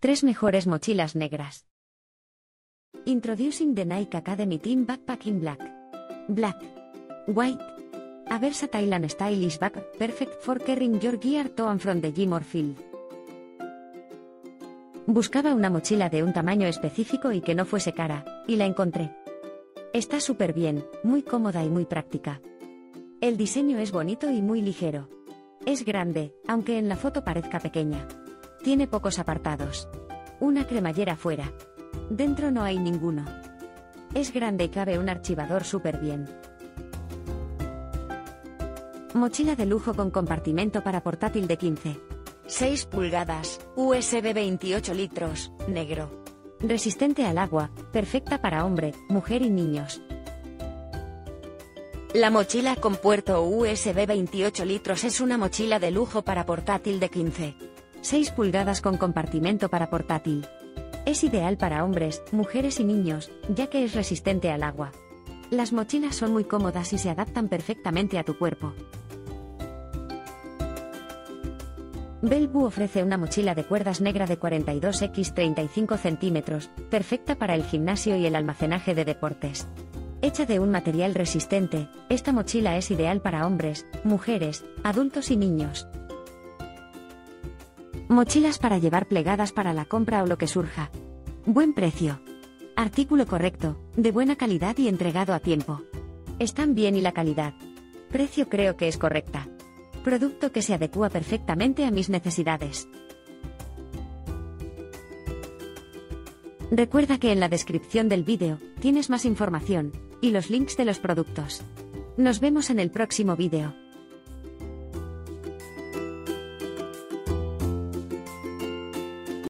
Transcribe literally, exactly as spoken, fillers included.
Tres mejores mochilas negras. Introducing the Nike Academy Team Backpack in Black. Black. White. A versatile and stylish backpack, perfect for carrying your gear to and from the gym or field. Buscaba una mochila de un tamaño específico y que no fuese cara, y la encontré. Está súper bien, muy cómoda y muy práctica. El diseño es bonito y muy ligero. Es grande, aunque en la foto parezca pequeña. Tiene pocos apartados. Una cremallera fuera. Dentro no hay ninguno. Es grande y cabe un archivador súper bien. Mochila de lujo con compartimento para portátil de quince. seis pulgadas, U S B veintiocho litros, negro. Resistente al agua, perfecta para hombre, mujer y niños. La mochila con puerto U S B veintiocho litros es una mochila de lujo para portátil de quince. seis pulgadas con compartimento para portátil. Es ideal para hombres, mujeres y niños, ya que es resistente al agua. Las mochilas son muy cómodas y se adaptan perfectamente a tu cuerpo. Bellevue ofrece una mochila de cuerdas negra de cuarenta y dos por treinta y cinco centímetros, perfecta para el gimnasio y el almacenaje de deportes. Hecha de un material resistente, esta mochila es ideal para hombres, mujeres, adultos y niños. Mochilas para llevar plegadas para la compra o lo que surja. Buen precio. Artículo correcto, de buena calidad y entregado a tiempo. Están bien y la calidad. Precio creo que es correcta. Producto que se adecúa perfectamente a mis necesidades. Recuerda que en la descripción del vídeo tienes más información y los links de los productos. Nos vemos en el próximo vídeo.